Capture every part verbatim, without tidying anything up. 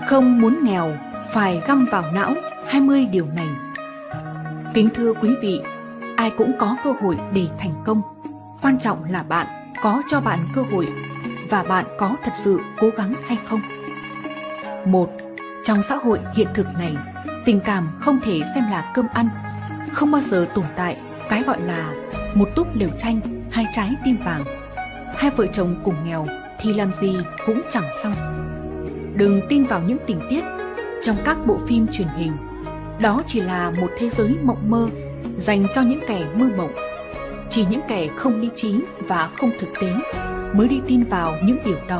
Không muốn nghèo, phải găm vào não hai mươi điều này. Kính thưa quý vị, ai cũng có cơ hội để thành công. Quan trọng là bạn có cho bạn cơ hội và bạn có thật sự cố gắng hay không. Một, trong xã hội hiện thực này, tình cảm không thể xem là cơm ăn. Không bao giờ tồn tại cái gọi là một túp lều tranh, hai trái tim vàng. Hai vợ chồng cùng nghèo thì làm gì cũng chẳng xong. Đừng tin vào những tình tiết trong các bộ phim truyền hình. Đó chỉ là một thế giới mộng mơ dành cho những kẻ mơ mộng. Chỉ những kẻ không lý trí và không thực tế mới đi tin vào những điều đó.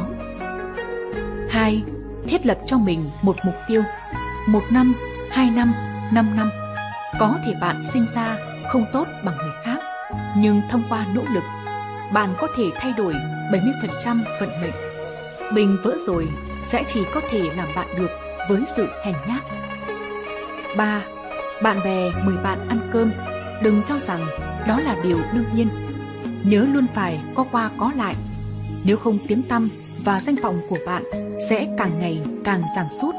Hai, thiết lập cho mình một mục tiêu. Một năm, hai năm, năm năm. Có thể bạn sinh ra không tốt bằng người khác, nhưng thông qua nỗ lực, bạn có thể thay đổi bảy mươi phần trăm vận mệnh. Bình vỡ rồi sẽ chỉ có thể làm bạn được với sự hèn nhát. Ba, bạn bè mời bạn ăn cơm, đừng cho rằng đó là điều đương nhiên. Nhớ luôn phải có qua có lại. Nếu không, tiếng tăm và danh vọng của bạn sẽ càng ngày càng giảm sút.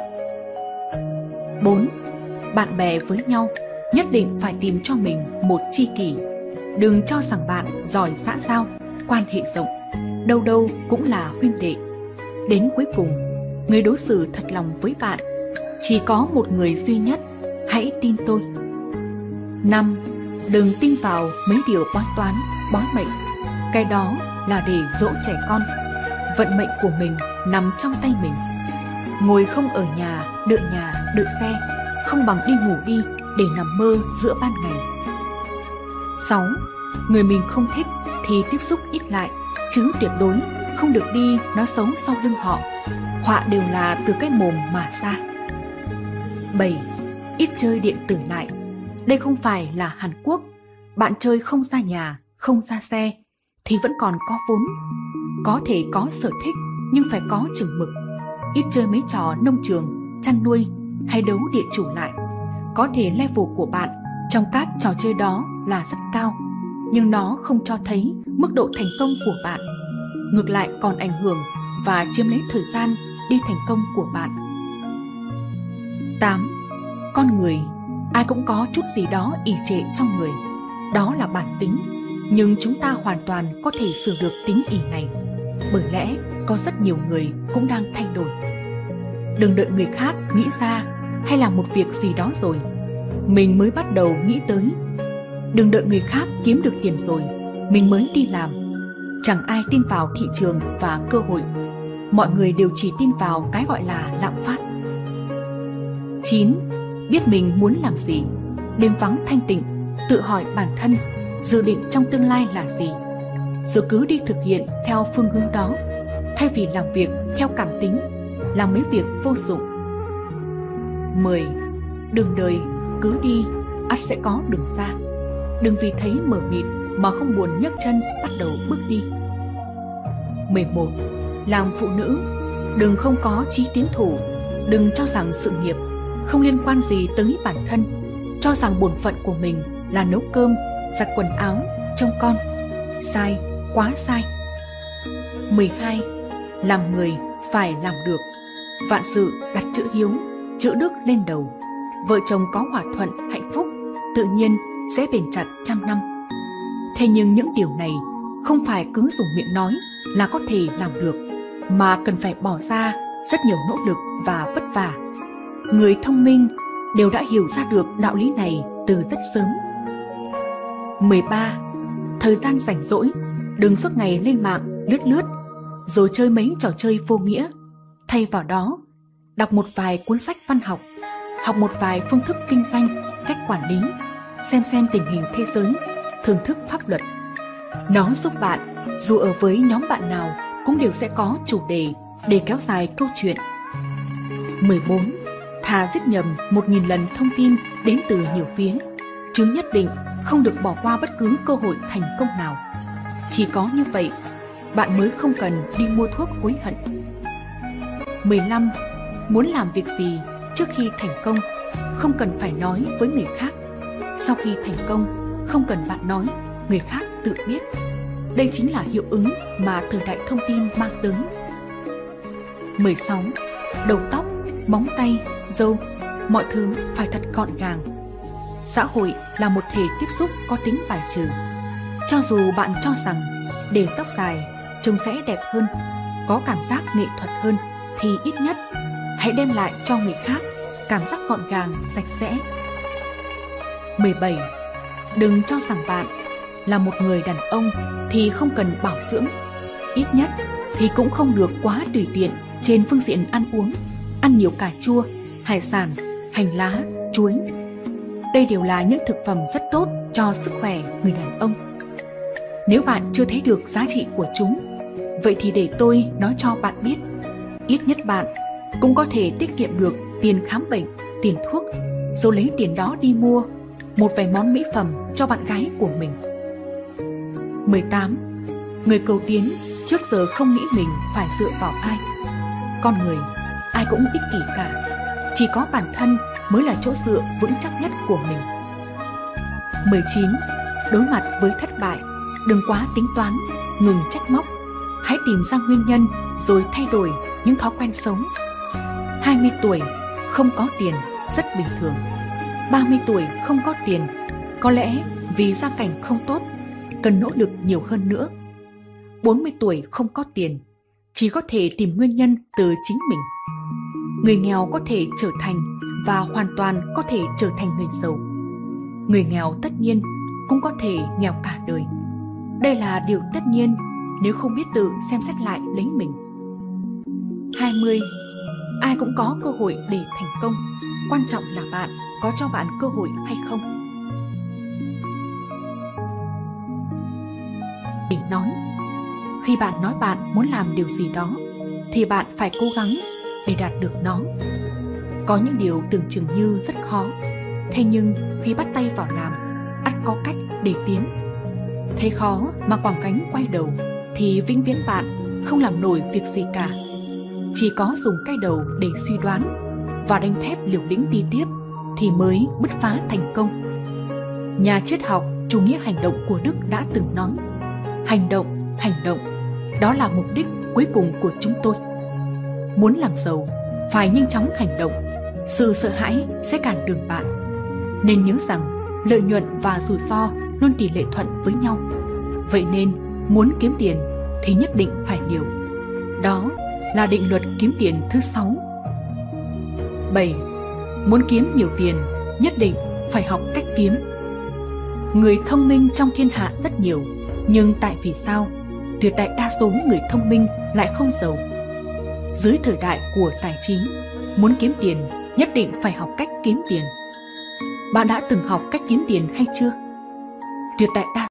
Bốn, bạn bè với nhau nhất định phải tìm cho mình một tri kỷ. Đừng cho rằng bạn giỏi xã giao, quan hệ rộng, đâu đâu cũng là huynh đệ. Đến cuối cùng, người đối xử thật lòng với bạn chỉ có một người duy nhất, hãy tin tôi. Năm, đừng tin vào mấy điều bói toán, bói mệnh. Cái đó là để dỗ trẻ con. Vận mệnh của mình nằm trong tay mình. Ngồi không ở nhà, đợi nhà, đợi xe, không bằng đi ngủ đi để nằm mơ giữa ban ngày. Sáu, người mình không thích thì tiếp xúc ít lại, chứ tuyệt đối không được đi nói xấu sau lưng họ. Họa đều là từ cái mồm mà ra. Bảy, ít chơi điện tử lại. Đây không phải là Hàn Quốc. Bạn chơi không ra nhà, không ra xe thì vẫn còn có vốn. Có thể có sở thích nhưng phải có chừng mực. Ít chơi mấy trò nông trường, chăn nuôi hay đấu địa chủ lại. Có thể level của bạn trong các trò chơi đó là rất cao, nhưng nó không cho thấy mức độ thành công của bạn. Ngược lại còn ảnh hưởng và chiếm lấy thời gian đi thành công của bạn. Tám, con người ai cũng có chút gì đó ỷ trệ trong người. Đó là bản tính, nhưng chúng ta hoàn toàn có thể sửa được tính ỷ này. Bởi lẽ có rất nhiều người cũng đang thay đổi. Đừng đợi người khác nghĩ ra hay làm một việc gì đó rồi mình mới bắt đầu nghĩ tới. Đừng đợi người khác kiếm được tiền rồi mình mới đi làm. Chẳng ai tin vào thị trường và cơ hội. Mọi người đều chỉ tin vào cái gọi là lạm phát. Chín, biết mình muốn làm gì. Đêm vắng thanh tịnh, tự hỏi bản thân dự định trong tương lai là gì, rồi cứ đi thực hiện theo phương hướng đó, thay vì làm việc theo cảm tính, làm mấy việc vô dụng. Mười, đường đời cứ đi, ắt sẽ có đường ra. Đừng vì thấy mờ mịt mà không buồn nhấc chân bắt đầu bước đi. Mười một, làm phụ nữ, đừng không có chí tiến thủ. Đừng cho rằng sự nghiệp không liên quan gì tới bản thân, cho rằng bổn phận của mình là nấu cơm, giặt quần áo, trông con. Sai, quá sai. Mười hai, làm người phải làm được. Vạn sự đặt chữ hiếu, chữ đức lên đầu. Vợ chồng có hòa thuận, hạnh phúc, tự nhiên sẽ bền chặt trăm năm. Thế nhưng những điều này không phải cứ dùng miệng nói là có thể làm được, mà cần phải bỏ ra rất nhiều nỗ lực và vất vả. Người thông minh đều đã hiểu ra được đạo lý này từ rất sớm. Mười ba, thời gian rảnh rỗi, đừng suốt ngày lên mạng lướt lướt rồi chơi mấy trò chơi vô nghĩa. Thay vào đó, đọc một vài cuốn sách văn học, học một vài phương thức kinh doanh, cách quản lý, xem xem tình hình thế giới, thưởng thức pháp luật. Nó giúp bạn, dù ở với nhóm bạn nào, cũng đều sẽ có chủ đề để kéo dài câu chuyện. Mười bốn, thà giết nhầm một nghìn lần thông tin đến từ nhiều phía, chứ nhất định không được bỏ qua bất cứ cơ hội thành công nào. Chỉ có như vậy, bạn mới không cần đi mua thuốc hối hận. Mười lăm, muốn làm việc gì trước khi thành công, không cần phải nói với người khác. Sau khi thành công, không cần bạn nói, người khác tự biết. Đây chính là hiệu ứng mà thời đại thông tin mang tới. Mười sáu, đầu tóc móng tay, râu, mọi thứ phải thật gọn gàng. Xã hội là một thể tiếp xúc có tính bài trừ. Cho dù bạn cho rằng để tóc dài trông sẽ đẹp hơn, có cảm giác nghệ thuật hơn, thì ít nhất hãy đem lại cho người khác cảm giác gọn gàng, sạch sẽ. mười bảy. Đừng cho rằng bạn là một người đàn ông thì không cần bảo dưỡng. Ít nhất thì cũng không được quá tùy tiện trên phương diện ăn uống, ăn nhiều cà chua, hải sản, hành lá, chuối. Đây đều là những thực phẩm rất tốt cho sức khỏe người đàn ông. Nếu bạn chưa thấy được giá trị của chúng, vậy thì để tôi nói cho bạn biết. Ít nhất bạn cũng có thể tiết kiệm được tiền khám bệnh, tiền thuốc, rồi lấy tiền đó đi mua một vài món mỹ phẩm cho bạn gái của mình. mười tám. Người cầu tiến trước giờ không nghĩ mình phải dựa vào ai. Con người ai cũng ích kỷ cả, chỉ có bản thân mới là chỗ dựa vững chắc nhất của mình. mười chín. Đối mặt với thất bại, đừng quá tính toán, ngừng trách móc. Hãy tìm ra nguyên nhân rồi thay đổi những thói quen xấu. hai mươi tuổi không có tiền rất bình thường. ba mươi tuổi không có tiền, có lẽ vì gia cảnh không tốt, cần nỗ lực nhiều hơn nữa. bốn mươi tuổi không có tiền, chỉ có thể tìm nguyên nhân từ chính mình. Người nghèo có thể trở thành và hoàn toàn có thể trở thành người giàu. Người nghèo tất nhiên cũng có thể nghèo cả đời. Đây là điều tất nhiên nếu không biết tự xem xét lại lấy mình. hai mươi. Ai cũng có cơ hội để thành công, quan trọng là bạn có cho bạn cơ hội hay không. Để nói, khi bạn nói bạn muốn làm điều gì đó, thì bạn phải cố gắng để đạt được nó. Có những điều tưởng chừng như rất khó, thế nhưng khi bắt tay vào làm, ắt có cách để tiến. Thấy khó mà quẳng gánh quay đầu, thì vĩnh viễn bạn không làm nổi việc gì cả. Chỉ có dùng cái đầu để suy đoán và đánh thép liều lĩnh đi tiếp thì mới bứt phá thành công. Nhà triết học chủ nghĩa hành động của Đức đã từng nói: hành động, hành động, đó là mục đích cuối cùng của chúng tôi. Muốn làm giàu, phải nhanh chóng hành động. Sự sợ hãi sẽ cản đường bạn. Nên nhớ rằng lợi nhuận và rủi ro luôn tỷ lệ thuận với nhau. Vậy nên muốn kiếm tiền thì nhất định phải liều. Đó là định luật kiếm tiền thứ sáu. bảy. Muốn kiếm nhiều tiền, nhất định phải học cách kiếm. Người thông minh trong thiên hạ rất nhiều, nhưng tại vì sao tuyệt đại đa số người thông minh lại không giàu? Dưới thời đại của tài trí, muốn kiếm tiền nhất định phải học cách kiếm tiền. Bạn đã từng học cách kiếm tiền hay chưa? Tuyệt đại đa